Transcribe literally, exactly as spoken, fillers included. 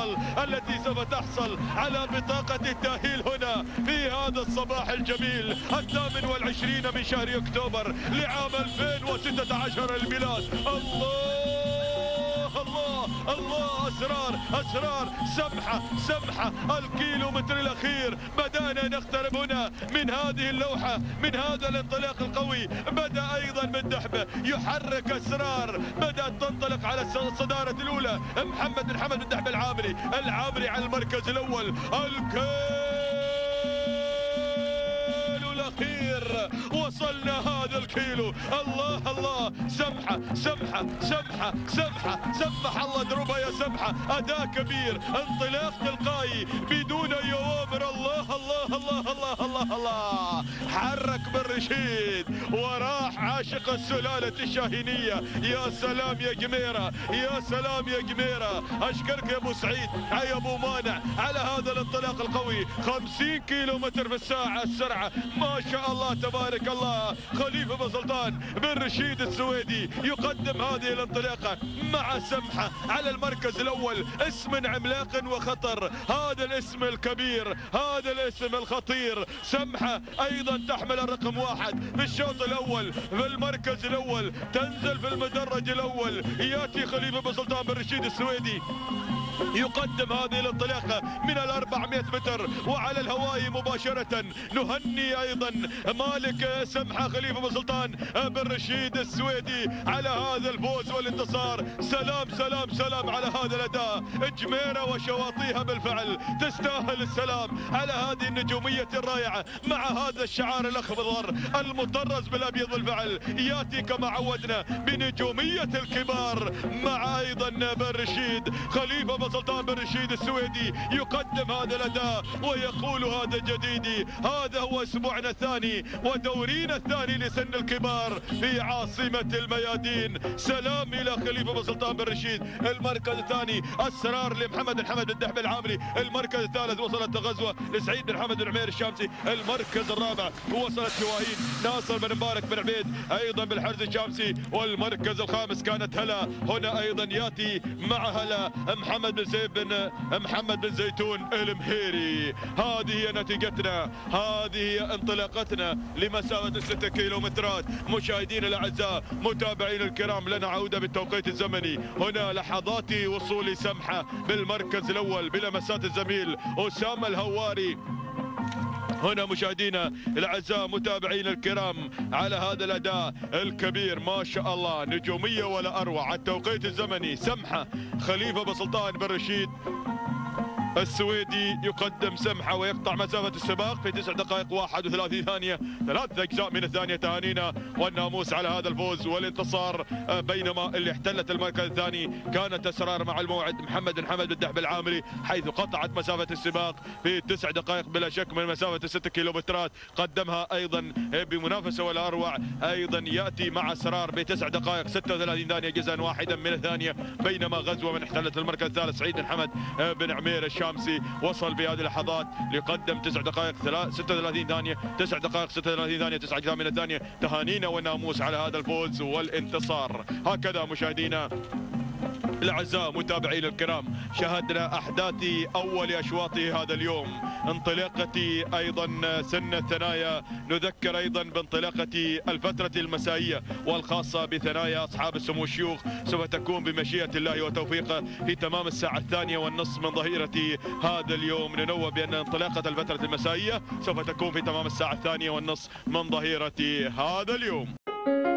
الأبطال التي سوف تحصل على بطاقة التأهيل هنا في هذا الصباح الجميل الثامن والعشرين من شهر أكتوبر لعام ألفين وستة عشر الميلاد. الله الله الله، أسرار أسرار، سمحة سمحة، الكيلو متر الأخير بدأنا نقترب هنا من هذه اللوحة، من هذا الانطلاق القوي. بدأ أيضا بالدحبة يحرك أسرار، بدأت تنطلق على الصدارة الأولى محمد بن حمد الدحبة العامري، العامري على المركز الأول. الكيلو الأخير وصلنا هذا الكيلو. الله الله، سمحة سمحة سمحة سمحة سمح الله دروبها يا سمحة، أداء كبير، انطلاق تلقائي بدون أي أوامر. الله الله الله الله الله الله، حرك بن رشيد وراح عاشق السلالة الشاهينية. يا سلام يا جميرة، يا سلام يا جميرة، أشكرك يا أبو سعيد يا أبو مانع على هذا الانطلاق القوي. خمسين كيلو متر في الساعة السرعة، ما شاء الله تبارك الله. خليفة بن سلطان بن رشيد السويدي يقدم هذه الانطلاقة مع سمحة على المركز الأول. اسم عملاق وخطر، هذا الاسم الكبير، هذا الاسم الخطير. سمحة أيضا تحمل الرقم واحد في الشوط الأول في المركز الأول، تنزل في المدرج الأول. يأتي خليفة بن سلطان بن رشيد السويدي يقدم هذه الانطلاقة من الأربعمائة متر وعلى الهواء مباشرة. نهني أيضا مالك سمحة خليفة بن سلطان بن رشيد السويدي على هذا الفوز والانتصار. سلام سلام سلام على هذا الأداء. جميرة وشواطئها بالفعل تستاهل السلام على هذه النجومية الرائعة مع هذا الشعار الأخضر المطرز بالأبيض بالفعل. يأتي كما عودنا بنجومية الكبار مع أيضا بن رشيد. خليفة بن سلطان بن رشيد السويدي يقدم هذا الأداء ويقول هذا جديدي، هذا هو أسبوعنا الثاني ودورينا الثاني لسن الكبار في عاصمة الميادين. سلام إلى خليفة بن سلطان بن رشيد. المركز الثاني أسرار لمحمد بن حمد الدحبة العامري. المركز الثالث وصلت غزوة لسعيد بن حمد بن عمير الشامسي. المركز الرابع وصلت شواهين ناصر بن مبارك بن عبيد أيضا بالحرز الشامسي. والمركز الخامس كانت هلا هنا أيضا يأتي مع هلا محمد بن زيد بن محمد بن زيتون المهيري. هذه هي نتيجتنا، هذه هي انطلاقتنا لمسافة الستة كيلومترات. مشاهدينا الأعزاء، متابعين الكرام، لنا عودة بالتوقيت الزمني. هنا لحظات وصول سمحة بالمركز الأول بلمسات الزميل أسامة الهواري. هنا مشاهدينا الاعزاء متابعين الكرام على هذا الاداء الكبير، ما شاء الله، نجوميه ولا اروع. التوقيت الزمني سمحه خليفه بن سلطان بن رشيد السويدي يقدم سمحة ويقطع مسافة السباق في تسع دقائق واحد وثلاثين ثانية، ثلاث أجزاء من الثانية. تهانينا والناموس على هذا الفوز والانتصار. بينما اللي احتلت المركز الثاني كانت أسرار مع الموعد محمد بن حمد الدحبة العامري، حيث قطعت مسافة السباق في تسع دقائق بلا شك من مسافة الست كيلومترات. قدمها أيضا بمنافسة ولا أروع. أيضا يأتي مع أسرار بتسع دقائق ستة وثلاثين ثانية جزءا واحدا من الثانية. بينما غزوة من احتلت المركز الثالث سعيد بن حمد بن عمير الشامسي وصل في هذه اللحظات ليقدم تسع دقائق ستة وثلاثين ثانية، تسع دقائق ستة وثلاثين ثانية، تسع أجزاء من الثانية. تهانينا والناموس على هذا الفوز والانتصار. هكذا مشاهدينا الأعزاء متابعين الكرام شاهدنا أحداث أول أشواط هذا اليوم، انطلاقة أيضا سن الثنايا. نذكر أيضا بانطلاقة الفترة المسائية والخاصة بثنايا أصحاب السمو الشيوخ، سوف تكون بمشيئة الله وتوفيقه في تمام الساعة الثانية والنصف من ظهيرة هذا اليوم. ننوه بأن انطلاقة الفترة المسائية سوف تكون في تمام الساعة الثانية والنصف من ظهيرة هذا اليوم.